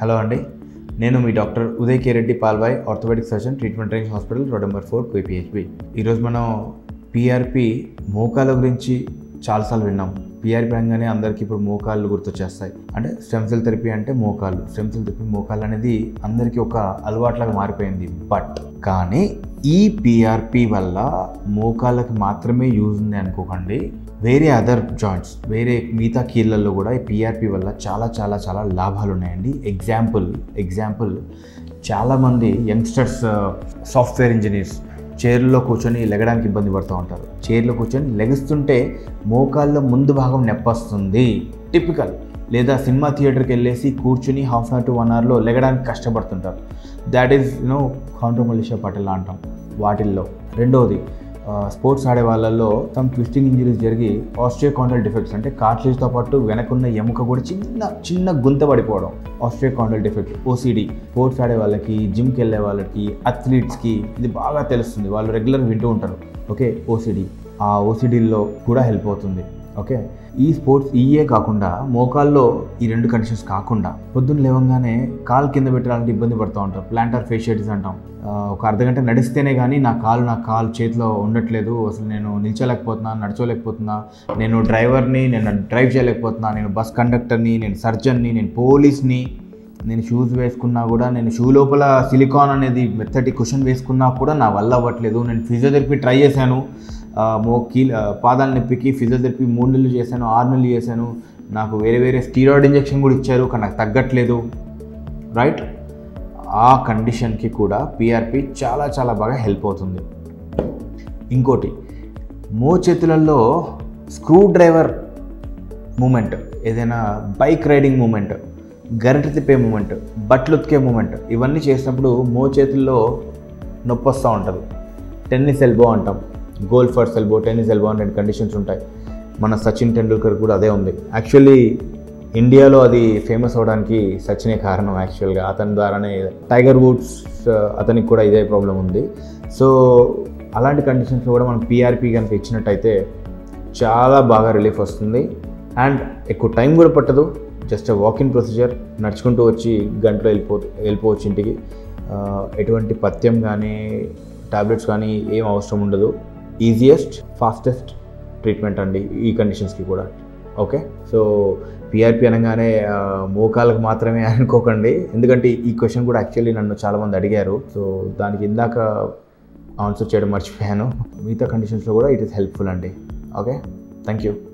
Hello అండి, నేను మీ doctor Uday K Reddy Palvai, orthopaedic surgeon, treatment training hospital, road number 4, KPHB. ఈరోజు మనం PRP మోకాల గురించి చాలాసార్లు విన్నాం. PRP అనగానే అందరికీ ఇప్పుడు మోకాళ్ళు గుర్తొచ్చేస్తాయి. అంటే స్టెమ్ సెల్ థెరపీ అంటే మోకాళ్ళు, స్టెమ్ సెల్ థెరపీ మోకాళ్ళు అనేది అందరికీ ఒక అలవాట్లాగా మారిపోయింది. బట్ కానీ ఈ PRP వల్ల మోకాళ్ళకి మాత్రమే యూజ్ ఉంది అనుకోకండి. వేరే అదర్ జాయింట్స్, వేరే మిగతా కీళ్ళల్లో కూడా ఈ PRP వల్ల చాలా చాలా చాలా లాభాలు ఉన్నాయండి. ఎగ్జాంపుల్ చాలామంది యంగ్స్టర్స్, సాఫ్ట్వేర్ ఇంజనీర్స్ చైర్లో కూర్చొని లెగడానికి ఇబ్బంది పడుతూ ఉంటారు. చైర్లో కూర్చొని లెగుస్తుంటే మోకాళ్ళ ముందు భాగం నొప్పొస్తుంది, టిపికల్. లేదా సినిమా థియేటర్కి వెళ్ళేసి కూర్చుని హాఫ్ అన్ అవర్ టు 1 అవర్లో లెగడానికి కష్టపడుతుంటారు. దాట్ ఈజ్ కాండ్రోమలేషియా పటేలా అంటాం వాటిల్లో. రెండవది, స్పోర్ట్స్ ఆడే వాళ్ళల్లో సమ్ ట్విస్టింగ్ ఇంజరీస్ జరిగి ఆస్టియోకాండ్రల్ డిఫెక్ట్స్, అంటే కార్టిలేజ్తో పాటు వెనకున్న ఎముక కూడా చిన్న గుంత పడిపోవడం, ఆస్టియోకాండ్రల్ డిఫెక్ట్, OCD. స్పోర్ట్స్ ఆడే వాళ్ళకి, జిమ్కి వెళ్ళే వాళ్ళకి, అథ్లీట్స్కి ఇది బాగా తెలుస్తుంది. వాళ్ళు రెగ్యులర్గా వింటూ ఉంటారు. Okay, OCD. ఆ OCDలో కూడా హెల్ప్ అవుతుంది. ఓకే, ఈ స్పోర్ట్స్ ఇయే కాకుండా మోకాల్లో ఈ 2 కండిషన్స్ కాకుండా పొద్దున్న లేవగానే కాలు కింద పెట్టాలంటే ఇబ్బంది పడుతూ ఉంటారు. ప్లాంటార్ ఫేషియటిస్ అంటాం. ఒక అర్ధగంట నడిస్తేనే కానీ నా కాలు చేతిలో ఉండట్లేదు, అసలు నేను నిల్చోలేకపోతున్నా, నడుచోలేకపోతున్నా, నేను డ్రైవర్ని, నేను డ్రైవ్ చేయలేకపోతున్నా, నేను బస్ కండక్టర్ని, నేను సర్జన్ని, నేను పోలీస్ని, నేను షూస్ వేసుకున్నా కూడా, నేను షూ లోపల సిలికాన్ అనేది మెత్తటి కుషన్ వేసుకున్నా కూడా నా వల్ల అవ్వట్లేదు. నేను ఫిజియోథెరపీ ట్రై చేశాను, పాదాల నొప్పికి ఫిజియోథెరపీ 3 నెలలు చేశాను, 6 నెలలు చేశాను, నాకు వేరే స్టీరాయిడ్ ఇంజెక్షన్ కూడా ఇచ్చారు, కానీ నాకు తగ్గట్లేదు. రైట్, ఆ కండిషన్కి కూడా PRP చాలా చాలా బాగా హెల్ప్ అవుతుంది. ఇంకోటి, మోచేతులలో స్క్రూ డ్రైవర్ మూమెంట్, ఏదైనా బైక్ రైడింగ్ మూమెంట్, గరిటె తిప్పే మూమెంట్, బట్టలు ఉతికే మూమెంట్, ఇవన్నీ చేసినప్పుడు మోచేతుల్లో నొప్పి వస్తూ ఉంటుంది. టెన్నిస్ ఎల్బో అంటాం, గోల్ఫర్స్ ఎల్బో, టెన్నిస్ ఎల్బో అని 2 కండిషన్స్ ఉంటాయి. మన సచిన్ టెండూల్కర్ కూడా అదే ఉంది. యాక్చువల్లీ ఇండియాలో అది ఫేమస్ అవడానికి సచినే కారణం. యాక్చువల్గా అతని ద్వారానే టైగర్ వుడ్స్, అతనికి కూడా ఇదే ప్రాబ్లం ఉంది. సో అలాంటి కండిషన్స్లో కూడా మనం PRP కనుక ఇచ్చినట్టయితే చాలా బాగా రిలీఫ్ వస్తుంది. అండ్ ఎక్కువ టైం కూడా పట్టదు. జస్ట్ వాకింగ్ ప్రొసీజర్, నడుచుకుంటూ వచ్చి గంటలో వెళ్ళిపోవచ్చు ఇంటికి. ఎటువంటి పథ్యం కానీ టాబ్లెట్స్ కానీ ఏం అవసరం ఉండదు. ఈజియెస్ట్, ఫాస్టెస్ట్ ట్రీట్మెంట్ అండి ఈ కండిషన్స్కి కూడా. ఓకే, సో PRP అనగానే మోకాళ్ళకు మాత్రమే అనుకోకండి, ఎందుకంటే ఈ క్వశ్చన్ కూడా యాక్చువల్లీ నన్ను చాలామంది అడిగారు. సో దానికి ఇందాక ఆన్సర్ చేయడం మర్చిపోయాను. మిగతా కండిషన్స్లో కూడా ఇట్ ఈస్ హెల్ప్ఫుల్ అండి. Okay, thank you.